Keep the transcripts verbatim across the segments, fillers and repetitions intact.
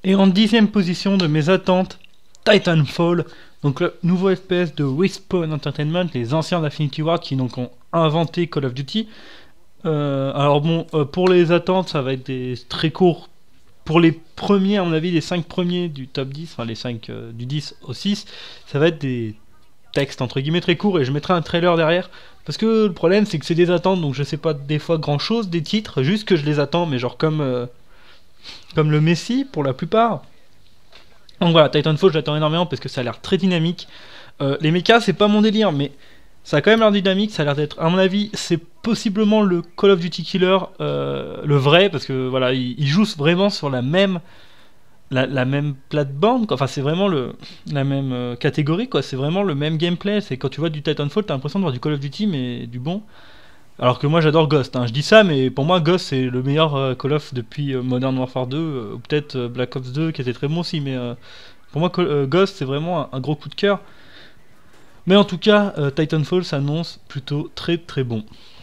Et en dixième position de mes attentes, Titanfall, donc le nouveau F P S de Respawn Entertainment, les anciens d'Infinity Ward qui donc ont inventé Call of Duty. Euh, alors bon, euh, pour les attentes, ça va être des très courts. Pour les premiers, à mon avis, les cinq premiers du top dix, enfin les cinq euh, du dix au six, ça va être des textes entre guillemets très courts et je mettrai un trailer derrière. Parce que le problème, c'est que c'est des attentes, donc je sais pas des fois grand chose des titres, juste que je les attends, mais genre comme, euh, comme le Messi pour la plupart. Donc voilà, Titanfall, j'attends énormément parce que ça a l'air très dynamique. Euh, les mechas, c'est pas mon délire, mais ça a quand même l'air dynamique. Ça a l'air d'être, à mon avis, c'est possiblement le Call of Duty Killer, euh, le vrai, parce que voilà, il, il joue vraiment sur la même, la, la même plate-bande. Enfin, c'est vraiment le, la même euh, catégorie, quoi. C'est vraiment le même gameplay. C'est quand tu vois du Titanfall, t'as l'impression de voir du Call of Duty, mais du bon. Alors que moi j'adore Ghost, hein. Je dis ça, mais pour moi Ghost c'est le meilleur euh, Call of depuis euh, Modern Warfare deux, euh, ou peut-être euh, Black Ops deux qui était très bon aussi, mais euh, pour moi Call- euh, Ghost c'est vraiment un, un gros coup de cœur. Mais en tout cas, euh, Titanfall s'annonce plutôt très très bon.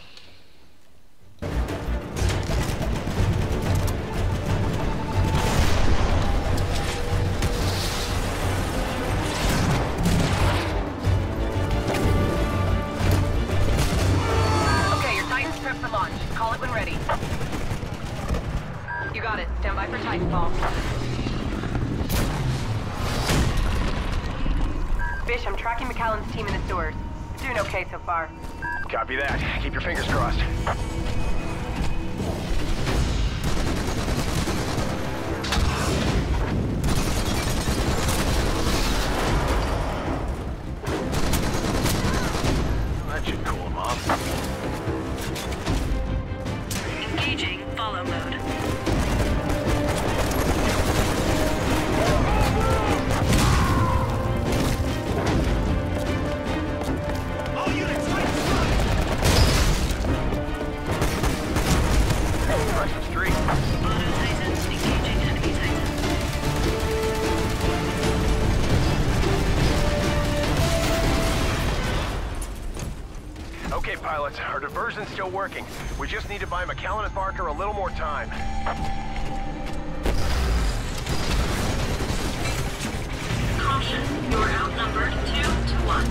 Okay, your Titan's prepped for launch. Call it when ready. You got it. Stand by for Titanfall. Fish, I'm tracking McAllen's team in the sewers. Doing okay so far. Copy that. Keep your fingers crossed. That should cool him off. Engaging follow mode. Press three. Auto Titan engaging enemy Titan. Okay, pilots, our diversion's still working. We just need to buy McAllen and Barker a little more time. Caution, you are outnumbered two to one.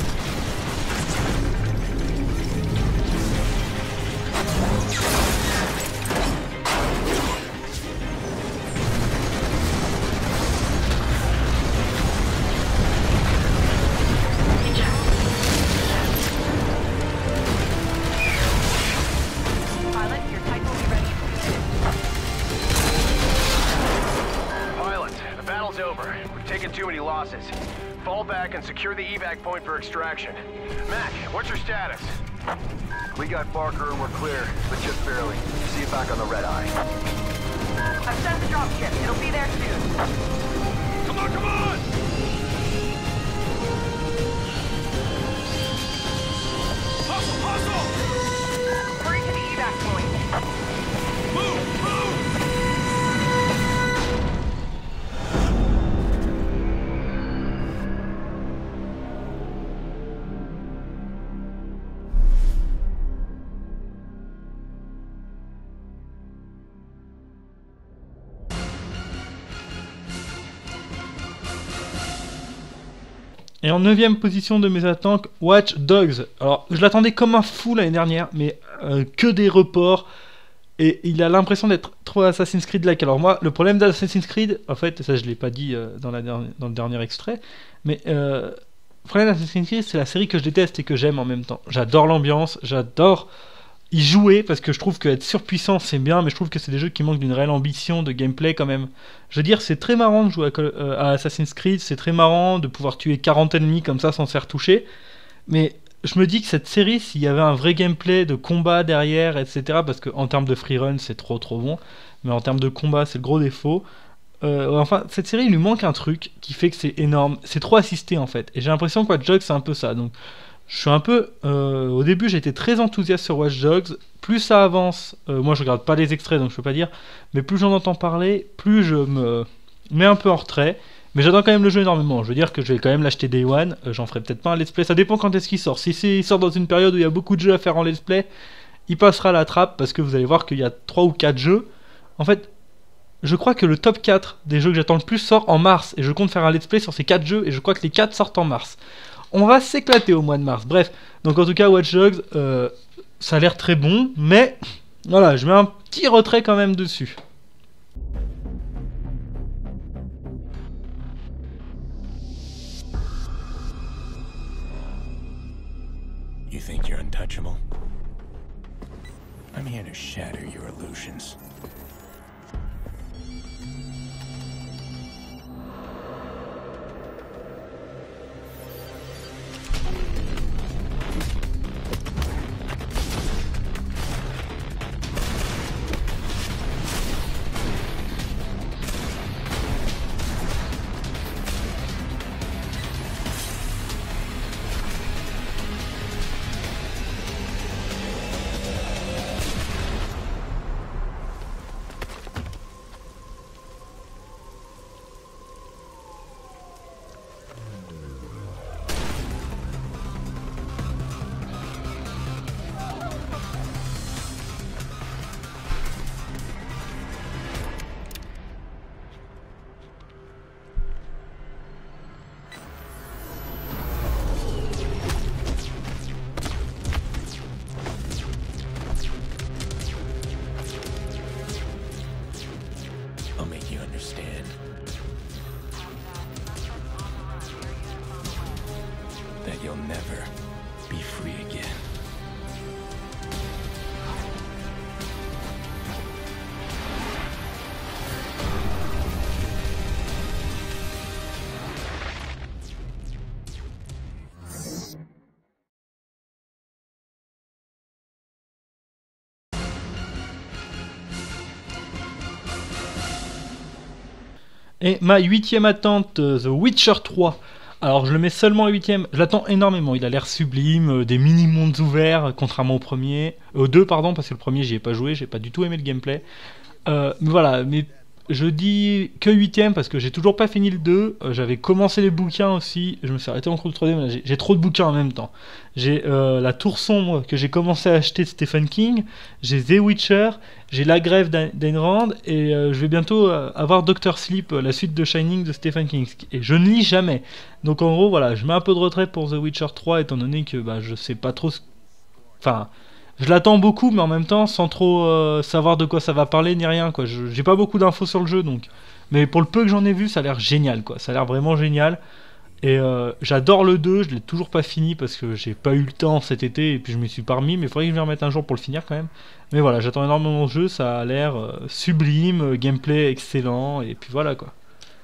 Pilot, your Titan will be ready in two minutes. Pilots, the battle's over. We've taken too many losses. Fall back and secure the evac point for extraction. Mac, what's your status? We got Barker and we're clear, but just barely. See you back on the red eye. I've sent the dropship. It'll be there soon. Come on, come on! Hustle, hustle! Hurry to the evac point. Move, move! Et en neuvième position de mes attentes, Watch Dogs. Alors, je l'attendais comme un fou l'année dernière, mais euh, que des reports. Et il a l'impression d'être trop Assassin's Creed-like. Alors moi, le problème d'Assassin's Creed, en fait, ça je l'ai pas dit euh, dans, la dernière, dans le dernier extrait, mais euh, le problème d'Assassin's Creed, c'est la série que je déteste et que j'aime en même temps. J'adore l'ambiance, j'adore y jouer, parce que je trouve qu'être surpuissant, c'est bien, mais je trouve que c'est des jeux qui manquent d'une réelle ambition de gameplay quand même. Je veux dire, c'est très marrant de jouer à, Call- euh, à Assassin's Creed, c'est très marrant de pouvoir tuer quarante ennemis comme ça sans se faire toucher, mais je me dis que cette série, s'il y avait un vrai gameplay de combat derrière, et cetera, parce qu'en termes de freerun, c'est trop trop bon, mais en termes de combat, c'est le gros défaut. Euh, enfin, cette série, il lui manque un truc qui fait que c'est énorme. C'est trop assisté en fait, et j'ai l'impression que Watch Dogs, c'est un peu ça. Donc, je suis un peu. Euh, au début, j'étais très enthousiaste sur Watch Dogs. Plus ça avance, euh, moi je regarde pas les extraits, donc je peux pas dire, mais plus j'en entends parler, plus je me mets un peu en retrait. Mais j'attends quand même le jeu énormément. Je veux dire que je vais quand même l'acheter Day One. Euh, j'en ferai peut-être pas un let's play. Ça dépend quand est-ce qu'il sort. Si c'est, il sort dans une période où il y a beaucoup de jeux à faire en let's play, il passera à la trappe parce que vous allez voir qu'il y a trois ou quatre jeux. En fait, je crois que le top quatre des jeux que j'attends le plus sort en mars. Et je compte faire un let's play sur ces quatre jeux. Et je crois que les quatre sortent en mars. On va s'éclater au mois de mars. Bref, donc en tout cas, Watch Dogs, euh, ça a l'air très bon. Mais voilà, je mets un petit retrait quand même dessus. You think you're untouchable? I'm here to shatter your illusions. I'll make you understand that you'll never be free again. Et ma huitième attente, The Witcher trois. Alors je le mets seulement à huitième, je l'attends énormément, il a l'air sublime, euh, des mini-mondes ouverts, contrairement au premier, au deux pardon, parce que le premier j'y ai pas joué, j'ai pas du tout aimé le gameplay. Euh, mais voilà, mais je dis que huitième parce que j'ai toujours pas fini le deux, euh, j'avais commencé les bouquins aussi, je me suis arrêté en cours de troisième, j'ai, j'ai trop de bouquins en même temps. J'ai euh, La Tour Sombre que j'ai commencé à acheter de Stephen King, j'ai The Witcher, j'ai La Grève d'Ayn Rand et euh, je vais bientôt euh, avoir Doctor Sleep, euh, la suite de Shining de Stephen King, et je ne lis jamais. Donc en gros voilà, je mets un peu de retrait pour The Witcher trois étant donné que bah, je sais pas trop ce... Enfin... Je l'attends beaucoup, mais en même temps, sans trop euh, savoir de quoi ça va parler ni rien, quoi. Je, j'ai pas beaucoup d'infos sur le jeu, donc. Mais pour le peu que j'en ai vu, ça a l'air génial, quoi. Ça a l'air vraiment génial. Et euh, j'adore le deux, je l'ai toujours pas fini parce que j'ai pas eu le temps cet été et puis je m'y suis pas remis, mais il faudrait que je m'y remette un jour pour le finir quand même. Mais voilà, j'attends énormément le jeu, ça a l'air euh, sublime, euh, gameplay excellent, et puis voilà, quoi.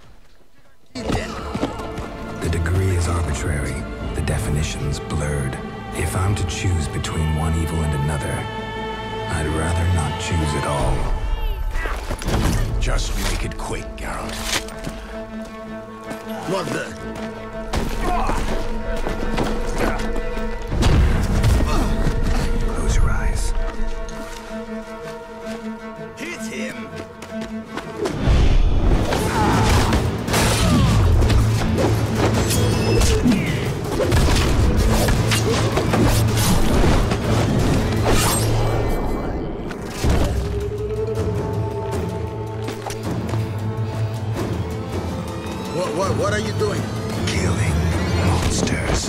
The degree is arbitrary, the definition's blurred. If I'm to choose between one evil and another, I'd rather not choose at all. Just make it quick, Geralt. What the? Close your eyes. Hit him! What, what, what are you doing? Killing monsters.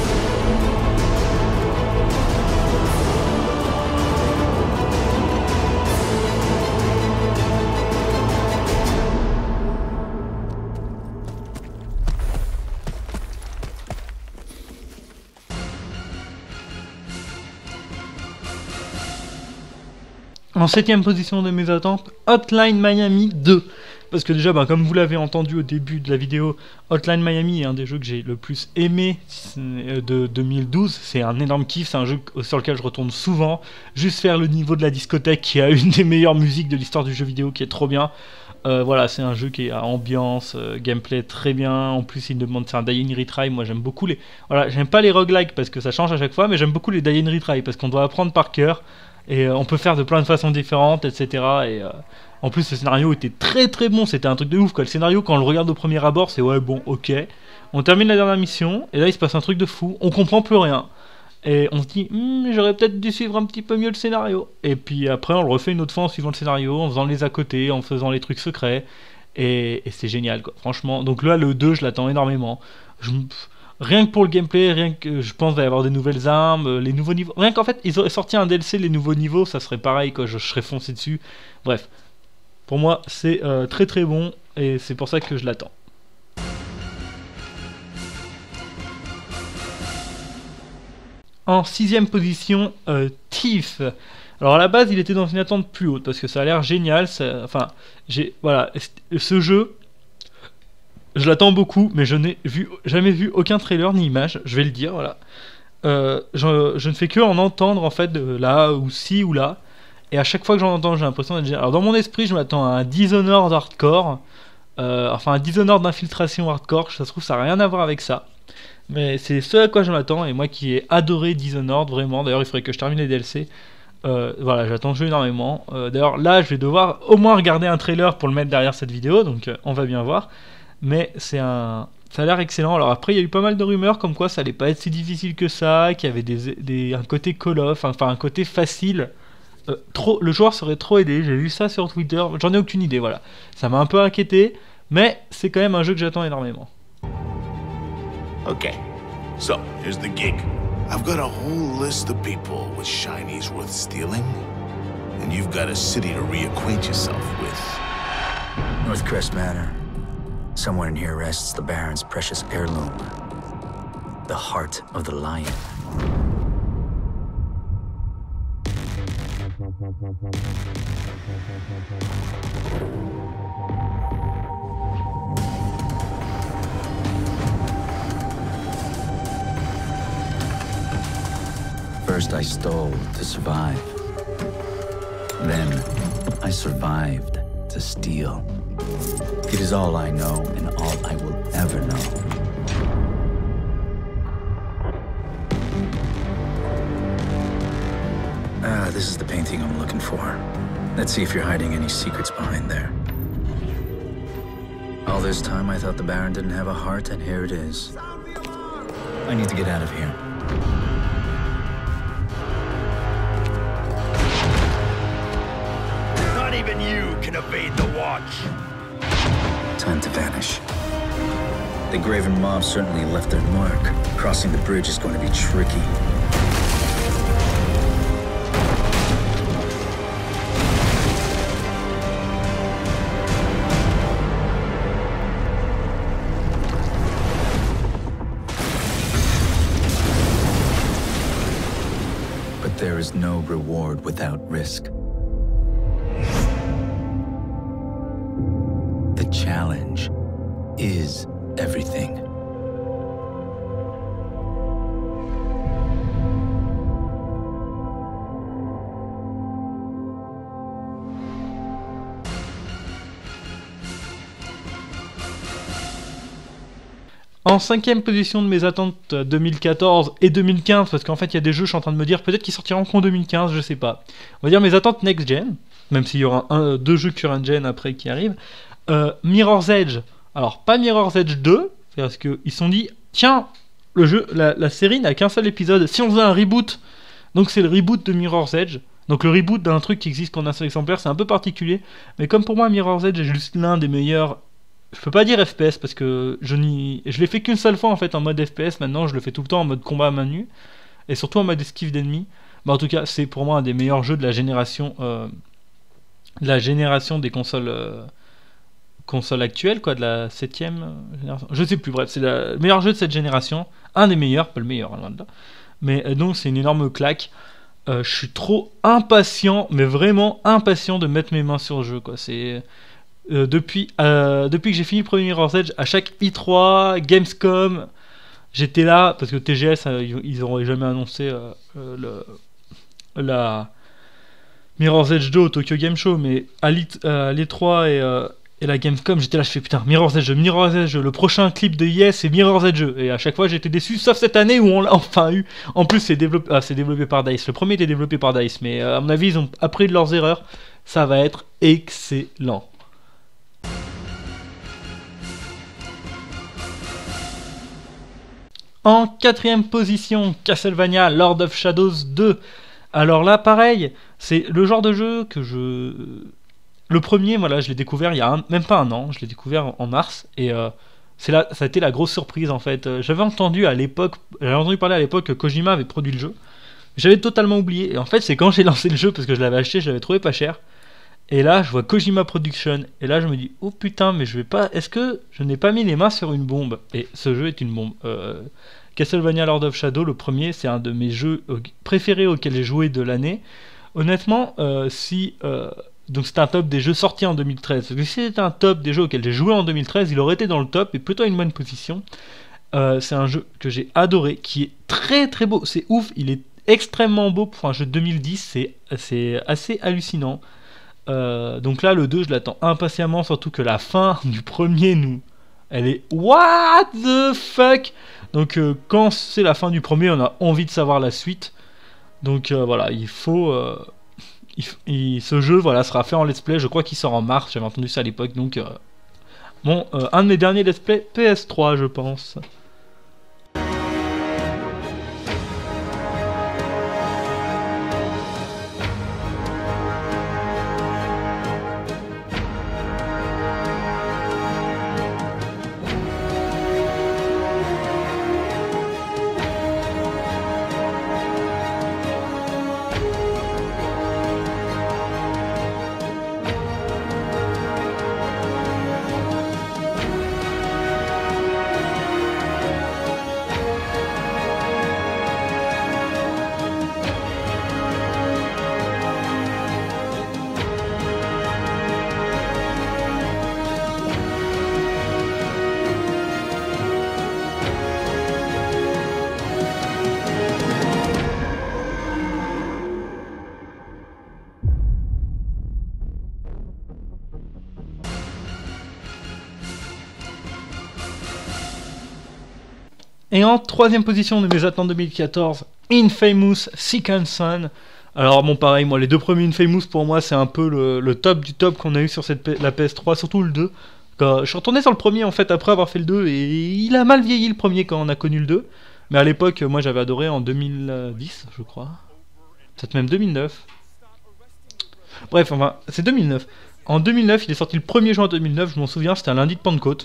En septième position de mes attentes, Hotline Miami deux. Parce que déjà, bah, comme vous l'avez entendu au début de la vidéo, Hotline Miami est un des jeux que j'ai le plus aimé de deux mille douze. C'est un énorme kiff, c'est un jeu sur lequel je retourne souvent. Juste faire le niveau de la discothèque qui a une des meilleures musiques de l'histoire du jeu vidéo qui est trop bien. Euh, voilà, c'est un jeu qui a ambiance, euh, gameplay très bien. En plus, il demande c'est un die and retry. Moi, j'aime beaucoup les. Voilà, j'aime pas les roguelikes parce que ça change à chaque fois, mais j'aime beaucoup les die and retry parce qu'on doit apprendre par cœur et euh, on peut faire de plein de façons différentes, et cetera. Et euh, en plus, le scénario était très très bon. C'était un truc de ouf, quoi. Le scénario, quand on le regarde au premier abord, c'est ouais, bon, ok. On termine la dernière mission et là, il se passe un truc de fou. On comprend plus rien. Et on se dit, hm, j'aurais peut-être dû suivre un petit peu mieux le scénario. Et puis après, on le refait une autre fois en suivant le scénario, en faisant les à côté, en faisant les trucs secrets. Et, et c'est génial, quoi, franchement. Donc là, le deux, je l'attends énormément. Je, rien que pour le gameplay, rien que je pense qu'il va y avoir des nouvelles armes, les nouveaux niveaux. Rien qu'en fait, ils auraient sorti un D L C, les nouveaux niveaux, ça serait pareil, quoi, je, je serais foncé dessus. Bref, pour moi, c'est euh, très très bon, et c'est pour ça que je l'attends. En sixième position, euh, Thief. Alors à la base, il était dans une attente plus haute parce que ça a l'air génial. Ça, enfin, j'ai voilà, ce jeu, je l'attends beaucoup, mais je n'ai vu jamais vu aucun trailer ni image. Je vais le dire, voilà. Euh, je, je ne fais que en entendre en fait de là ou ci ou là, et à chaque fois que j'en entends, j'ai l'impression d'être génial. Alors dans mon esprit, je m'attends à un Dishonored hardcore, euh, enfin un Dishonored d'infiltration hardcore. Ça se trouve, ça n'a rien à voir avec ça. Mais c'est ce à quoi je m'attends, et moi qui ai adoré Dishonored, vraiment, d'ailleurs il faudrait que je termine les D L C, euh, voilà, j'attends le jeu énormément. Euh, d'ailleurs là je vais devoir au moins regarder un trailer pour le mettre derrière cette vidéo, donc euh, on va bien voir. Mais c'est un... ça a l'air excellent. Alors après il y a eu pas mal de rumeurs comme quoi ça allait pas être si difficile que ça, qu'il y avait des, des, un côté Call of, enfin un côté facile. Euh, trop, le joueur serait trop aidé, j'ai vu ça sur Twitter, j'en ai aucune idée, voilà. Ça m'a un peu inquiété, mais c'est quand même un jeu que j'attends énormément. Okay, so here's the gig. I've got a whole list of people with shinies worth stealing, and you've got a city to reacquaint yourself with. Northcrest Manor. Somewhere in here rests the Baron's precious heirloom, the heart of the lion. First I stole to survive. Then I survived to steal. It is all I know and all I will ever know. Ah, this is the painting I'm looking for. Let's see if you're hiding any secrets behind there. All this time I thought the Baron didn't have a heart, and here it is. I need to get out of here. Not even you can evade the watch. Time to vanish. The Graven mob certainly left their mark. Crossing the bridge is going to be tricky. But there is no reward without risk. The challenge is everything. En cinquième position de mes attentes deux mille quatorze et deux mille quinze, parce qu'en fait il y a des jeux, je suis en train de me dire peut-être qu'ils sortiront qu'en deux mille quinze, je sais pas. On va dire mes attentes next-gen, même s'il y aura un, deux jeux current-gen après qui arrivent. Euh, Mirror's Edge, alors pas Mirror's Edge deux, parce qu'ils se sont dit, tiens, le jeu, la, la série n'a qu'un seul épisode, si on faisait un reboot, donc c'est le reboot de Mirror's Edge, donc le reboot d'un truc qui existe qu'en un seul exemplaire, c'est un peu particulier, mais comme pour moi Mirror's Edge est juste l'un des meilleurs, je peux pas dire F P S parce que je n'y, je l'ai fait qu'une seule fois en fait en mode F P S, maintenant je le fais tout le temps en mode combat à main nue, et surtout en mode esquive d'ennemis, mais en tout cas c'est pour moi un des meilleurs jeux de la génération, euh, de la génération des consoles... Euh, console actuelle, quoi, de la septième génération, je sais plus, bref, c'est la- le meilleur jeu de cette génération, un des meilleurs, pas le meilleur, hein, loin de là. Mais euh, donc c'est une énorme claque. Euh, je suis trop impatient, mais vraiment impatient de mettre mes mains sur le jeu, quoi. C'est euh, depuis euh, depuis que j'ai fini le premier Mirror's Edge, à chaque I trois, Gamescom, j'étais là parce que T G S, euh, ils, ils auraient jamais annoncé euh, euh, le la Mirror's Edge deux au Tokyo Game Show, mais à l'E trois et euh, et la Gamescom, j'étais là, je fais putain, Mirror's Edge, Mirror's Edge, le prochain clip de I S c'est Mirror's Edge, et à chaque fois j'étais déçu, sauf cette année où on l'a enfin eu. En plus c'est développé, ah, c'est développé par DICE, le premier était développé par DICE, mais euh, à mon avis ils ont appris de leurs erreurs, ça va être excellent. En quatrième position, Castlevania Lord of Shadows deux. Alors là, pareil, c'est le genre de jeu que je... Le premier, voilà, je l'ai découvert il y a un... même pas un an, je l'ai découvert en mars, et euh, c'est là, ça a été la grosse surprise en fait. J'avais entendu à l'époque, j'avais entendu parler à l'époque que Kojima avait produit le jeu, j'avais totalement oublié, et en fait c'est quand j'ai lancé le jeu, parce que je l'avais acheté, je l'avais trouvé pas cher, et là je vois Kojima Production, et là je me dis, oh putain, mais je vais pas, est-ce que je n'ai pas mis les mains sur une bombe? Et ce jeu est une bombe. euh... Castlevania Lord of Shadow, le premier, c'est un de mes jeux préférés auxquels j'ai joué de l'année. Honnêtement, euh, si... Euh, donc c'est un top des jeux sortis en deux mille treize. Parce que si c'était un top des jeux auxquels j'ai joué en deux mille treize, il aurait été dans le top et plutôt à une bonne position. Euh, c'est un jeu que j'ai adoré, qui est très très beau. C'est ouf, il est extrêmement beau pour un jeu de deux mille dix, c'est, c'est assez hallucinant. Euh, donc là, le deux, je l'attends impatiemment, surtout que la fin du premier, nous... Elle est what the fuck. Donc euh, quand c'est la fin du premier, on a envie de savoir la suite. Donc euh, voilà, il faut... Euh, il, il, ce jeu voilà, sera fait en let's play, je crois qu'il sort en mars, j'avais entendu ça à l'époque. Donc euh, bon, euh, un de mes derniers let's play P S trois, je pense. Et en troisième position de mes attentes deux mille quatorze, Infamous Second Son. Alors bon pareil, moi les deux premiers Infamous pour moi c'est un peu le, le top du top qu'on a eu sur cette, la P S trois, surtout le deux. Quand, je suis retourné sur le premier en fait après avoir fait le deux et il a mal vieilli le premier quand on a connu le deux. Mais à l'époque moi j'avais adoré en deux mille dix je crois. Peut-être même deux mille neuf. Bref, enfin c'est deux mille neuf. En deux mille neuf il est sorti le premier juin deux mille neuf, je m'en souviens, c'était un lundi de Pentecôte.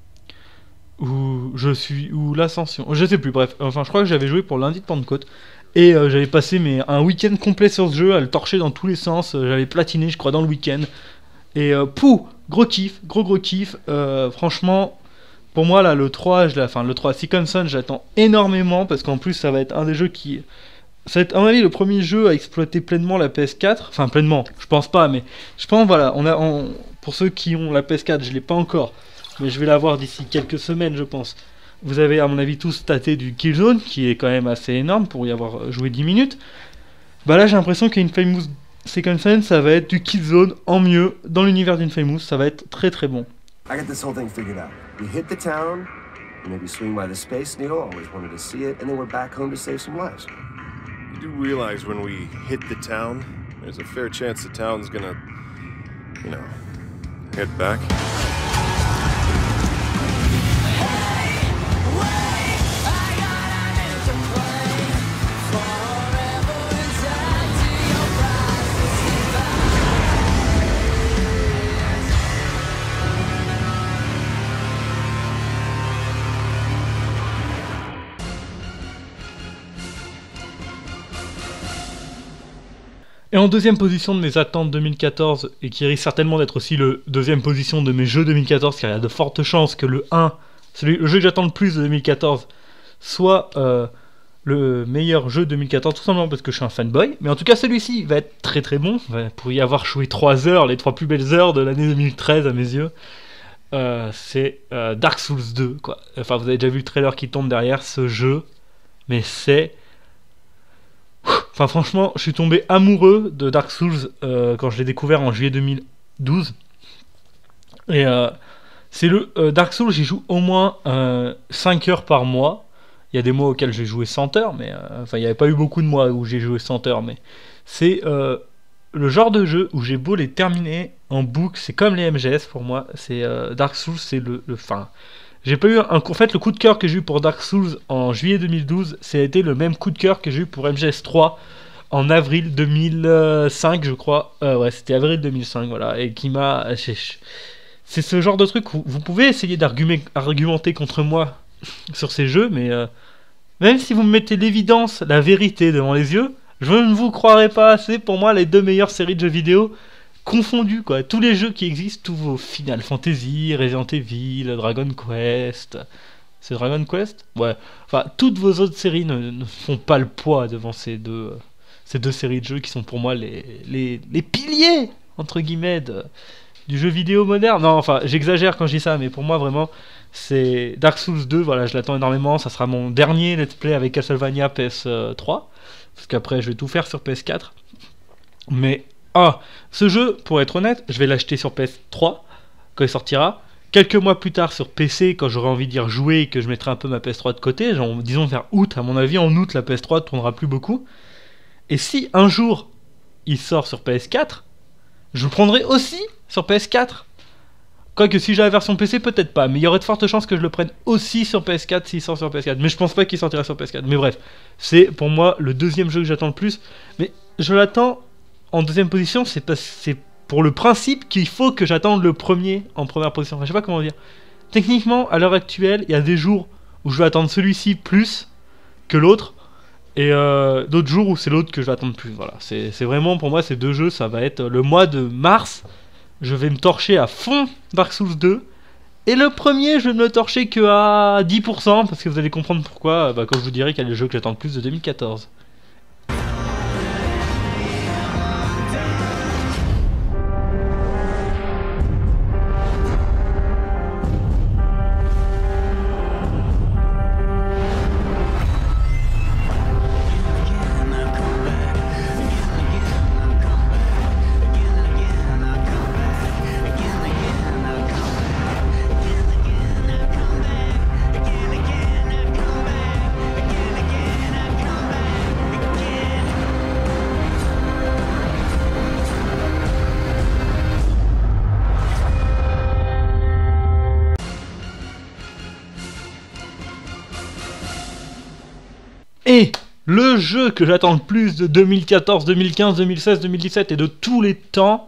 Où je suis, ou l'Ascension, je sais plus, bref, enfin je crois que j'avais joué pour lundi de Pentecôte et euh, j'avais passé mais, un week-end complet sur ce jeu à le torcher dans tous les sens, euh, j'avais platiné je crois dans le week-end et euh, pouh, gros kiff, gros gros kiff, euh, franchement pour moi là le trois, je enfin le trois Second Son j'attends énormément parce qu'en plus ça va être un des jeux qui, ça va être à mon avis le premier jeu à exploiter pleinement la P S quatre, enfin pleinement, je pense pas mais je pense voilà, on a, on, pour ceux qui ont la P S quatre, je l'ai pas encore. Mais je vais l'avoir d'ici quelques semaines, je pense. Vous avez, à mon avis, tous tâté du Killzone, qui est quand même assez énorme pour y avoir joué dix minutes. Bah là, j'ai l'impression qu'Infamous Second Son, ça va être du Killzone en mieux dans l'univers d'Infamous. Ça va être très très bon. I got this whole thing figured out. We hit the town, maybe swing by the Space Needle, always wanted to see it, and then we're back home to save some lives. You do realize when we hit the town, there's a fair chance the town's gonna, you know, head back. Et en deuxième position de mes attentes deux mille quatorze, et qui risque certainement d'être aussi le deuxième position de mes jeux deux mille quatorze, car il y a de fortes chances que le un, celui, le jeu que j'attends le plus de deux mille quatorze, soit euh, le meilleur jeu de deux mille quatorze, tout simplement parce que je suis un fanboy. Mais en tout cas, celui-ci va être très très bon. Pour y avoir joué trois heures, les trois plus belles heures de l'année deux mille treize à mes yeux, euh, c'est euh, Dark Souls deux, quoi. Enfin, vous avez déjà vu le trailer qui tombe derrière ce jeu, mais c'est... Enfin franchement, je suis tombé amoureux de Dark Souls euh, quand je l'ai découvert en juillet deux mille douze. Et euh, c'est le euh, Dark Souls, j'y joue au moins euh, cinq heures par mois. Il y a des mois auxquels j'ai joué cent heures, mais euh, enfin il n'y avait pas eu beaucoup de mois où j'ai joué cent heures, mais c'est euh, le genre de jeu où j'ai beau les terminer en boucle, c'est comme les M G S pour moi. C'est euh, Dark Souls, c'est le, le fin. J'ai pas eu un... En fait, le coup de cœur que j'ai eu pour Dark Souls en juillet deux mille douze, ça a été le même coup de cœur que j'ai eu pour M G S trois en avril deux mille cinq, je crois. Euh, ouais, c'était avril deux mille cinq, voilà. Et qui m'a... C'est ce genre de truc où vous pouvez essayer d'argumenter contre moi sur ces jeux, mais euh, même si vous me mettez l'évidence, la vérité devant les yeux, je ne vous croirai pas assez. Pour moi, les deux meilleures séries de jeux vidéo confondues, quoi. Tous les jeux qui existent, tous vos Final Fantasy, Resident Evil, Dragon Quest... C'est Dragon Quest? Ouais. Enfin, toutes vos autres séries ne, ne font pas le poids devant ces deux, euh, ces deux séries de jeux qui sont pour moi les, les, les piliers, entre guillemets, de, du jeu vidéo moderne. Non, enfin, j'exagère quand je dis ça, mais pour moi, vraiment, c'est Dark Souls deux, voilà, je l'attends énormément. Ça sera mon dernier let's play avec Castlevania P S trois, parce qu'après, je vais tout faire sur P S quatre. Mais, ah, ce jeu, pour être honnête, je vais l'acheter sur P S trois, quand il sortira. Quelques mois plus tard sur P C, quand j'aurai envie d'y rejouer et que je mettrai un peu ma P S trois de côté, genre, disons vers août, à mon avis, en août, la P S trois ne tournera plus beaucoup. Et si un jour, il sort sur P S quatre, je le prendrai aussi sur P S quatre. Quoique si j'ai la version P C, peut-être pas, mais il y aurait de fortes chances que je le prenne aussi sur P S quatre s'il sort sur P S quatre. Mais je pense pas qu'il sortira sur P S quatre. Mais bref, c'est pour moi le deuxième jeu que j'attends le plus. Mais je l'attends en deuxième position, c'est parce c'est pour le principe qu'il faut que j'attende le premier en première position. Enfin, je sais pas comment dire. Techniquement, à l'heure actuelle, il y a des jours où je vais attendre celui-ci plus que l'autre, et euh, d'autres jours où c'est l'autre que je vais attendre plus. Voilà, c'est vraiment pour moi ces deux jeux, ça va être le mois de mars. Je vais me torcher à fond Dark Souls deux. Et le premier, je vais me le torcher que à dix pour cent, parce que vous allez comprendre pourquoi, bah, quand je vous dirai quel est le jeu que j'attends le plus de deux mille quatorze. Et le jeu que j'attends le plus de deux mille quatorze, deux mille quinze, deux mille seize, deux mille dix-sept et de tous les temps,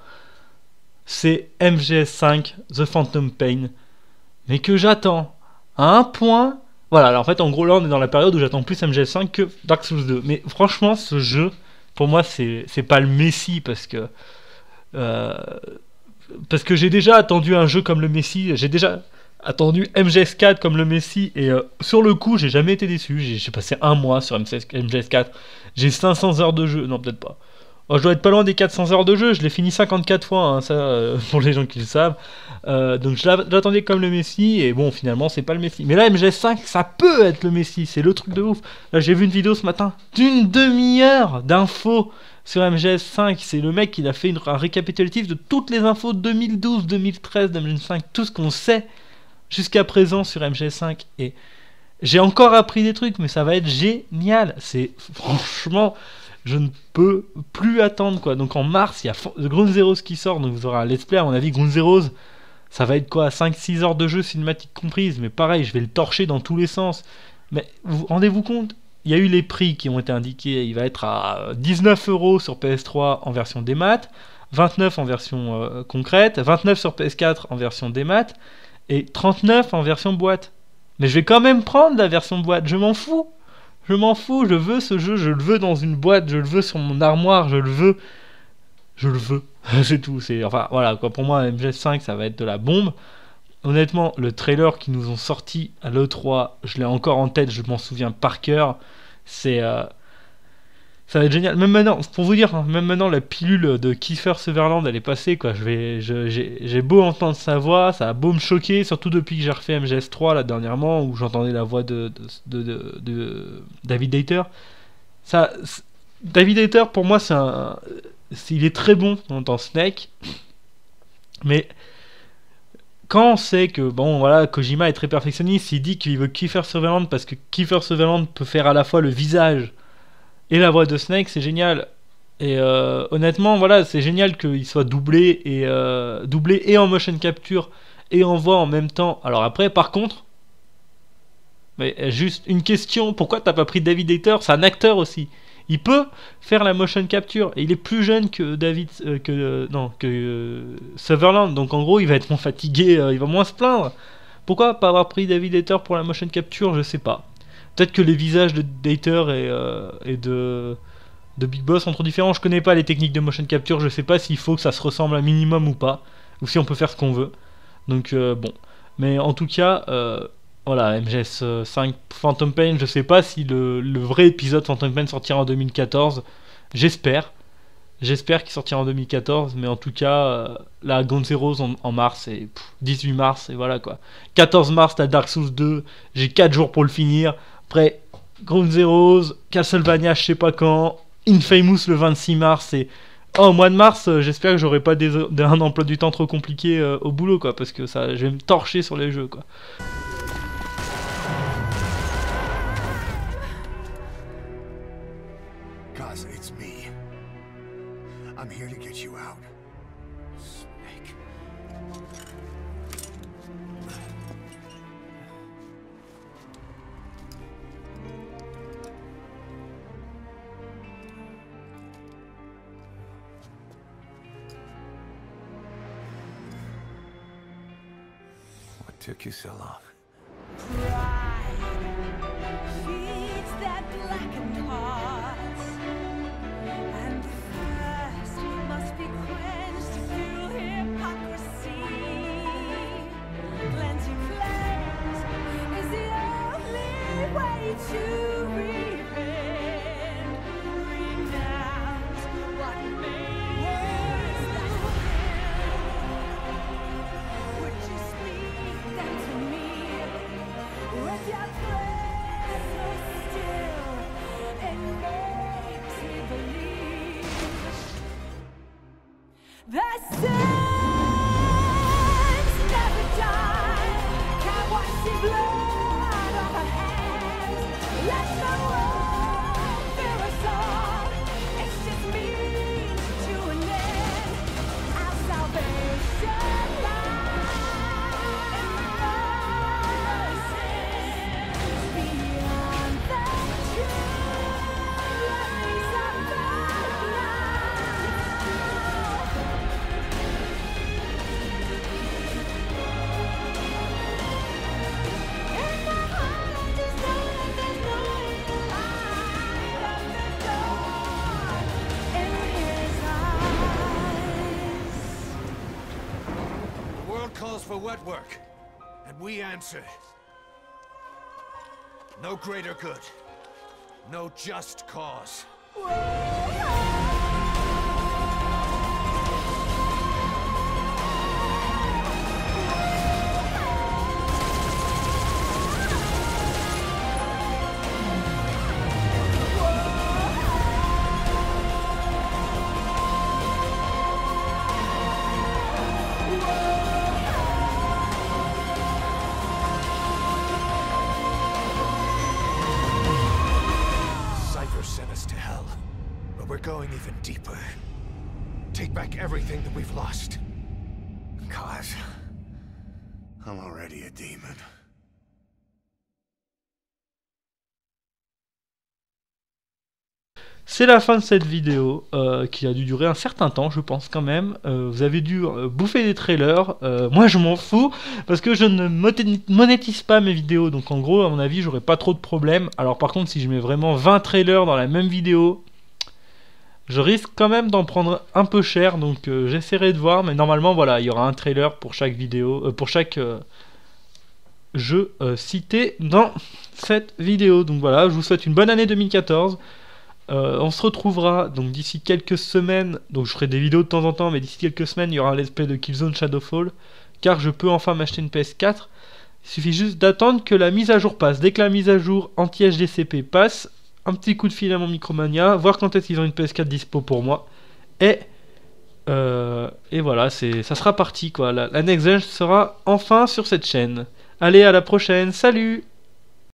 c'est M G S cinq, The Phantom Pain. Mais que j'attends à un point... Voilà, alors en fait, en gros, là, on est dans la période où j'attends plus M G S cinq que Dark Souls deux. Mais franchement, ce jeu, pour moi, c'est pas le Messi, parce que... Euh, parce que j'ai déjà attendu un jeu comme le Messi, j'ai déjà... attendu M G S quatre comme le Messi, et euh, sur le coup j'ai jamais été déçu. J'ai passé un mois sur M G S quatre, j'ai cinq cents heures de jeu, non peut-être pas, oh, je dois être pas loin des quatre cents heures de jeu, je l'ai fini cinquante-quatre fois, hein, ça euh, pour les gens qui le savent, euh, donc je l'attendais comme le Messi, et bon finalement c'est pas le Messi. Mais là M G S cinq ça peut être le Messi, c'est le truc de ouf. Là j'ai vu une vidéo ce matin d'une demi-heure d'infos sur M G S cinq, c'est le mec qui a fait une, un récapitulatif de toutes les infos de deux mille douze, deux mille treize, deux mille cinq, tout ce qu'on sait jusqu'à présent sur M G S cinq, et j'ai encore appris des trucs, mais ça va être génial. C'est franchement, je ne peux plus attendre, quoi. Donc en mars, il y a Ground Zeroes qui sort, donc vous aurez un let's play, à mon avis. Ground Zeroes, ça va être quoi, cinq six heures de jeu cinématique comprise, mais pareil, je vais le torcher dans tous les sens. Mais vous rendez-vous compte, il y a eu les prix qui ont été indiqués, il va être à dix-neuf euros sur P S trois en version démat, vingt-neuf en version euh, concrète, vingt-neuf sur P S quatre en version démat, et trente-neuf en version boîte. Mais je vais quand même prendre la version boîte, je m'en fous. Je m'en fous, je veux ce jeu, je le veux dans une boîte, je le veux sur mon armoire, je le veux. Je le veux. C'est tout. C'est enfin voilà quoi. Pour moi, M G S cinq, ça va être de la bombe. Honnêtement, le trailer qu'ils nous ont sorti à l'E trois, je l'ai encore en tête, je m'en souviens par cœur. C'est... Euh... Ça va être génial. Même maintenant, pour vous dire, hein, même maintenant, la pilule de Kiefer Sutherland, elle est passée, quoi. Je vais, je, j'ai, j'ai beau entendre sa voix, ça a beau me choquer, surtout depuis que j'ai refait M G S trois, là, dernièrement, où j'entendais la voix de, de, de, de, de David Hayter. Ça, David Hayter, pour moi, c'est un... il est très bon dans Snake, mais... quand on sait que, bon, voilà, Kojima est très perfectionniste, il dit qu'il veut Kiefer Sutherland parce que Kiefer Sutherland peut faire à la fois le visage et la voix de Snake, c'est génial. Et euh, honnêtement, voilà, c'est génial qu'il soit doublé et, euh, doublé et en motion capture et en voix en même temps. Alors après, par contre, Mais juste une question, pourquoi t'as pas pris David Hayter? C'est un acteur aussi. Il peut faire la motion capture. Et il est plus jeune que David... Euh, que, euh, non, que euh, Sutherland. Donc en gros, il va être moins fatigué, euh, il va moins se plaindre. Pourquoi pas avoir pris David Hayter pour la motion capture? Je sais pas. Peut-être que les visages de Hayter et, euh, et de, de Big Boss sont trop différents. Je connais pas les techniques de motion capture. Je sais pas s'il faut que ça se ressemble un minimum ou pas. Ou si on peut faire ce qu'on veut. Donc euh, bon. Mais en tout cas... Euh, Voilà, M G S cinq Phantom Pain, je sais pas si le, le vrai épisode Phantom Pain sortira en deux mille quatorze. J'espère. J'espère qu'il sortira en deux mille quatorze, mais en tout cas, euh, là, Ground Zeroes en, en mars, et pff, dix-huit mars, et voilà quoi. quatorze mars, t'as Dark Souls deux, j'ai quatre jours pour le finir. Après, Ground Zeroes, Castlevania, je sais pas quand, Infamous le vingt-six mars, et... Oh, au mois de mars, euh, j'espère que j'aurai pas des, des, un emploi du temps trop compliqué euh, au boulot, quoi, parce que ça, je vais me torcher sur les jeux, quoi. Gaza, it's me. I'm here to get you out. Snake. What took you so long? Feeds that blackened heart, and the thirst must be quenched to fuel hypocrisy. Cleansing flames is the only way to repent. Renounce what makes that will. Would you speak them to me with your prayer so still? It makes me believe that sins never die. Can't wash the blood off our hands. Let the world fill us all. It's just means to an end. Our salvation lies beyond the journeys of the in my heart, I just know that there's no light of the dawn in his eyes. The world calls for wet work, and we answer. No greater good. No just cause. Cypher sent us to hell, but we're going even deeper. Take back everything that we've lost. Cause I'm already a demon. C'est la fin de cette vidéo euh, qui a dû durer un certain temps, je pense quand même. Euh, vous avez dû euh, bouffer des trailers. Euh, moi, je m'en fous parce que je ne monétise pas mes vidéos. Donc, en gros, à mon avis, j'aurai pas trop de problèmes. Alors, par contre, si je mets vraiment vingt trailers dans la même vidéo, je risque quand même d'en prendre un peu cher. Donc, euh, j'essaierai de voir. Mais normalement, voilà, il y aura un trailer pour chaque vidéo, euh, pour chaque euh, jeu euh, cité dans cette vidéo. Donc, voilà, je vous souhaite une bonne année deux mille quatorze. Euh, on se retrouvera donc d'ici quelques semaines, donc je ferai des vidéos de temps en temps, mais d'ici quelques semaines il y aura un let's play de Killzone Shadowfall, car je peux enfin m'acheter une P S quatre. Il suffit juste d'attendre que la mise à jour passe. Dès que la mise à jour anti-H D C P passe, un petit coup de fil à mon Micromania, voir quand est-ce qu'ils ont une P S quatre dispo pour moi, et euh, et voilà, c'est ça sera parti quoi. La, la Next Gen sera enfin sur cette chaîne. Allez, à la prochaine, salut!